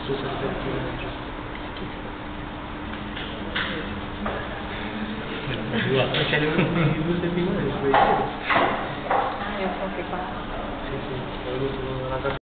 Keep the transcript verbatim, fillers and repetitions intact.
Scusa, aspetta. Perché le due settimane le puoi dire. Ah, io so che qua. Sì, sì, ho avuto una